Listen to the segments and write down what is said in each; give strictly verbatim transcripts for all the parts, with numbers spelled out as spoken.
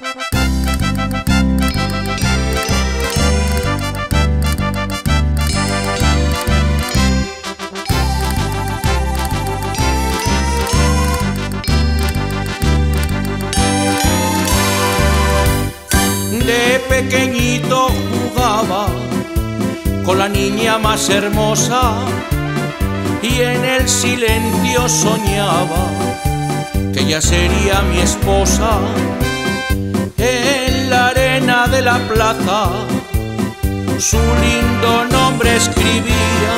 De pequeñito jugaba con la niña más hermosa y en el silencio soñaba que ella sería mi esposa. En la arena de la plaza su lindo nombre escribía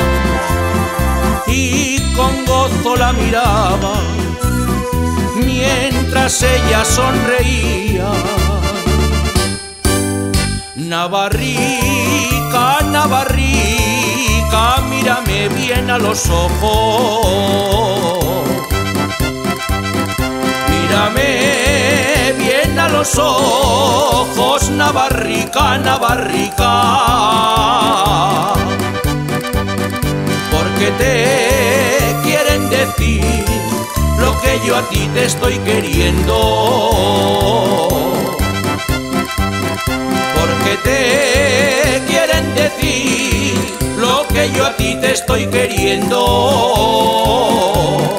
y con gozo la miraba mientras ella sonreía. Navarrica, Navarrica, mírame bien a los ojos. Mírame bien a los ojos, Navarrica, Navarrica. Porque te quieren decir lo que yo a ti te estoy queriendo. Porque te quieren decir lo que yo a ti te estoy queriendo.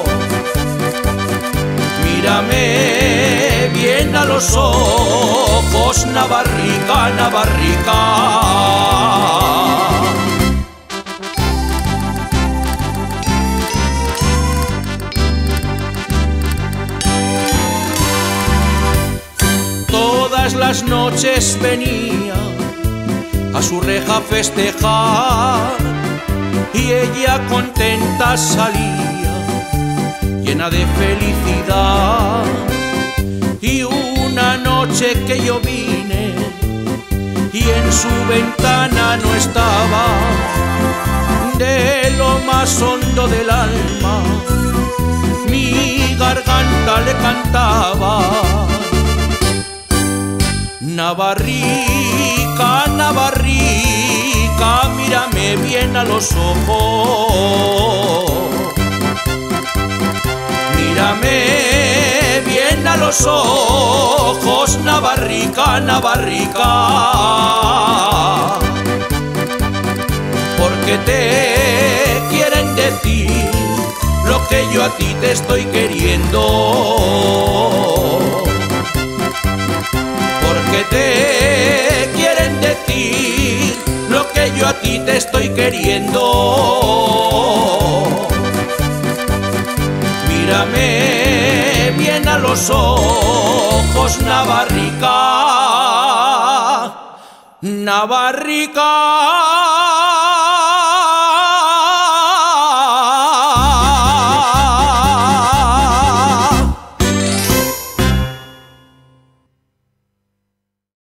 Mírame bien a los ojos, Navarrica, Navarrica. Todas las noches venía a su reja a festejar y ella contenta salía, llena de felicidad. Y una noche que yo vine y en su ventana no estaba, de lo más hondo del alma mi garganta le cantaba. Navarrica, Navarrica, mírame bien a los ojos. Mírame bien a los ojos, Navarrica, Navarrica. Porque te quieren decir lo que yo a ti te estoy queriendo. Porque te quieren decir lo que yo a ti te estoy queriendo. Mírame bien a los ojos, Navarrica, Navarrica.